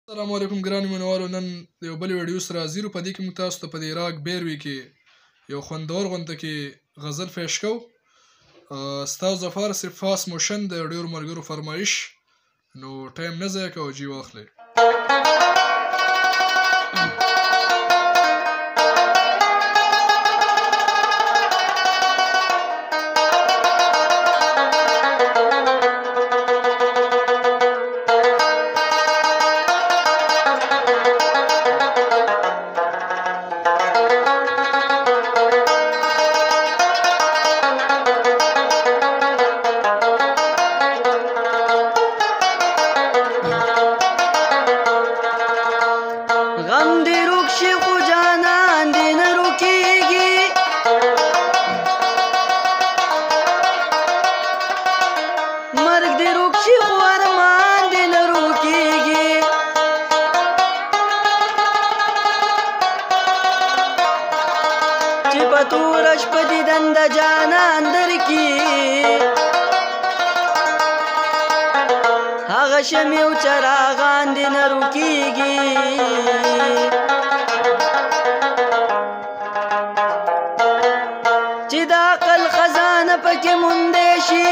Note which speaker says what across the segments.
Speaker 1: السلام علیکم ګرانو مینوالو. نن د یو بل ویډیو سره حاضر یو. په دې کې موږ تاسو ته په د عراق بیروي کې یو خوندور غونډه کې غزل پیش کوو. ستاسو دپاره صرف فاس موشن د ډېرو ملګرو فرمایش، نو ټایم نه ضایع کوه، جي واخلئ.
Speaker 2: غم دې روک شي خو جانان دې نه روکېږي، مرګ دې روک شي خو ارمان دې نه روکېږي. چې په توره شپه دې دنده جانان درکي، هغه شمع او چراغان دې نه روکېږي. چې د عقل خزانه پکې موندې شي،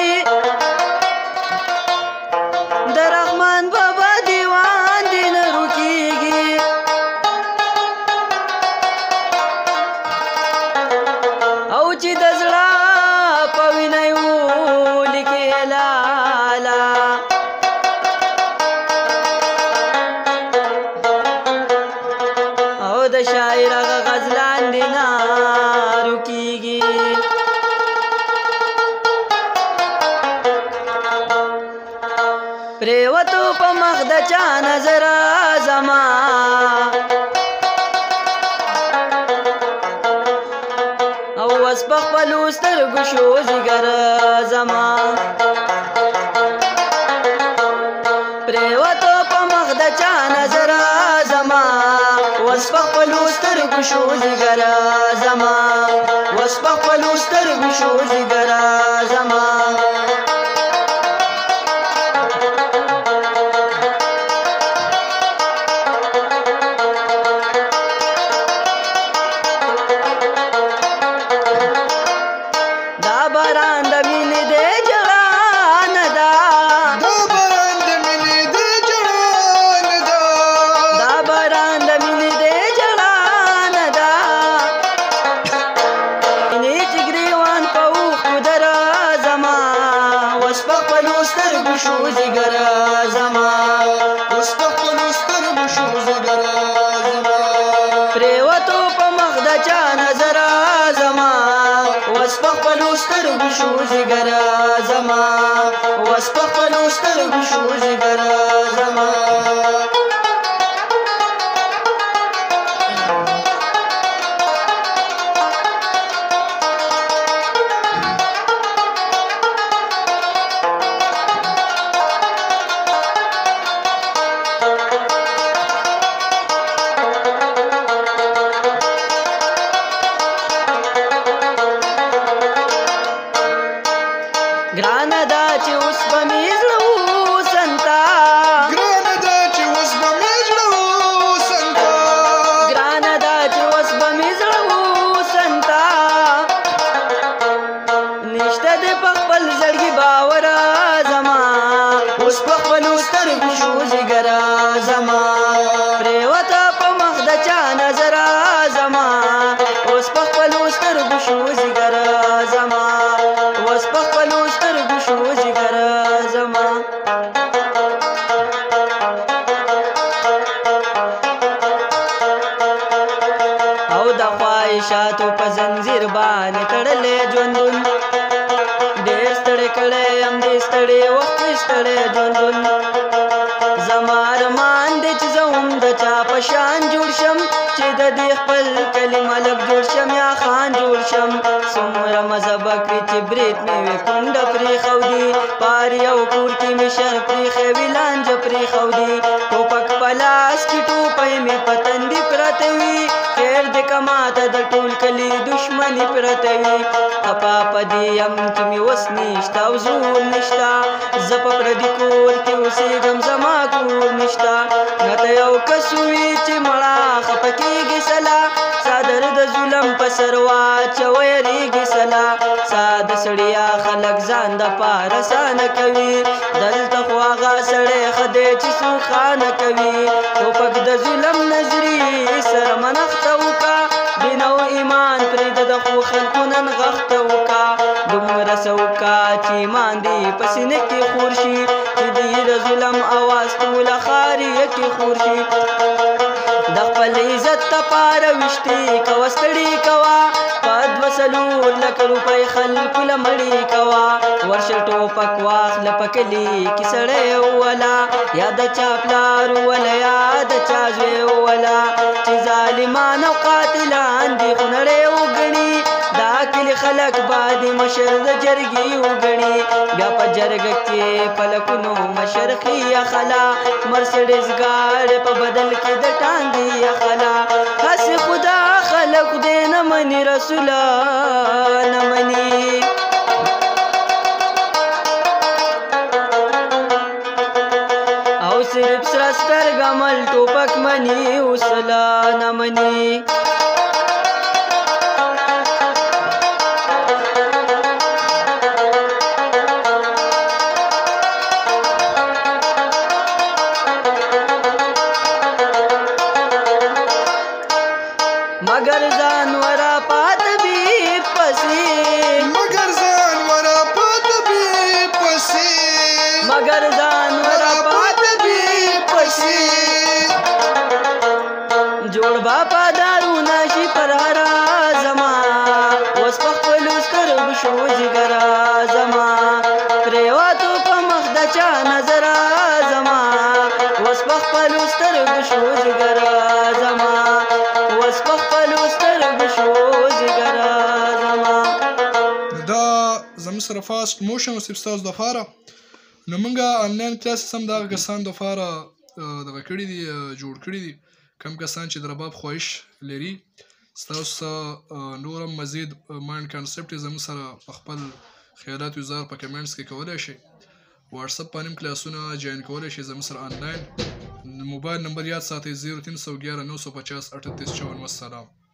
Speaker 2: د رحمان بابا دیوان دې نه روکېږي. او چې د زړه په وینه یې ولیکې لالا، د شاعر هغه غزلان دې نه روکېږي. پرېوتو په مخ د چا نظر زما، او اوس په خپلو سترګو شو ځیګر زما. پرېوتو په مخ د چا نظر زما، وس په خپلو سترګو شو ځیګر زما، وس په خپلو سترګو شو ځیګر زما. دا باران د مینې دی جړان ده، دا باران د مینې دی جړان ده، دا باران د مینې دی جړان ده. مینې چې ګریوان په اوښکو در زما، اوس په خپلو سترګو شو ځیګر زما، اوس په خپلو سترګو شو ځیګر زما. پرېوتو په مخ د چا نظر زما، اوس په خپلو سترګو شو ځیګر زما، اوس په خپلو سترګو شو ځیګر زما. ګرانه دا چې اوس به مې زړه وسنتا، ګرانه دا چې اوس به مې زړه وسنتا، ګرانه دا چې اوس به مې زړه وسنتا. نشته دې په خپل زړګي باور زما، اوس په خپلو سترګو شو ځیګر زما. پرېوته په مخ د چا نظر زما، اوس په خپلو سترګو شو ځیګر زما، اوس په خپلو سترګو شو ځیګر زما. او د خواهشاتو په زنځیر باندې تړلی ژوندون، ډېر ستړی کړی یم دې ستړي وخت کې ستړی ژوندون. زما ارمان دی چې زه هم د چا په شان جوړ شم، چې د دې خپل کلي ملک جوړ شم یا خان جوړ شم. څومره مذهب کړي چې برید مې وي کونډه پرېښودي، پاري او کور کې مې شر پرېښوي لانجه پرېښودي. ټوپک په لاس کې ټوپۍ مې په تندي پرته وي، خیر دې کماته د ټول کلي دشمني پرته وي خپا په دې یم چې مې وس نشته او زور نشته زه په پردي کور کې اوسېږم زما کور نشته راته یو کس وي چې مړه خفه کېږي سلا څادر د ظلم په سر واچوه یریږي سلا ساده سړیا خلک ځان دپاره سانه کوي دلته خو هغه سړی ښه دی چې سوخانه کوي ټوپک د ظلم نظري سره منښته وکړه دین او ایمان پرېږده د خو خلکو نن غښته وکړه دومره څه وکړه چې ایمان دې په سینه کې خور شي چې دې د ظلم اواز ټوله ښاریه کې خور شي د خپل عزت دپاره ویشتې کوه ستړي کوه په 2 لکه روپۍ خلکو له مړي کوه ورشه ټوپک واخله په کلي کې سړی ووله یا د چا پلار ووله یا د چا زوی ووله چې ظالمان او قاتلان دي خو نړۍ وګڼي دا کلي خلک به د مشر د جرګې وګڼي بیا په جرګه کې پلکونو مشر خي اخله مرسډیز ګاډۍ په بدل کې د ټانګې اخله هسې خدا خلک خدای نه مني رسوله نه مني او صرف سره سترګه مل ټوپک مني وسله نه مني مگر ځانوره په طبیب پسې
Speaker 1: مگر ځانوره په طبیب پسې
Speaker 2: مگر ځانوره په طبیب پسې جوړ با په دارونه شي پر هره زما اوس په خپلو سترګو شو جګره زما پرېوتو په مخ د چا نظره زما اوس په خپلو سترګو شو جګره زما اوس په خپلو سترګو شو جګره زما
Speaker 1: دا زموږ سره فاسټ موشن اوس ستاسو دپاره نو موږ آنلاین کلاسز هم دغه کسانو دپاره دغه کړي دي جوړ کړي دي کم کسان چې د رباب خواهش لري ستاسو نور هم مزید مایند کانسپټ یې زموږ سره په خپل خیالات اظهار په کمنټس کې کولی شئ واتساپ باندې هم کلاسونه جوین کولی شئ زموږ سره آنلاین موبایل نمبر یاد ساتئ 0311 950 38 54 والسلام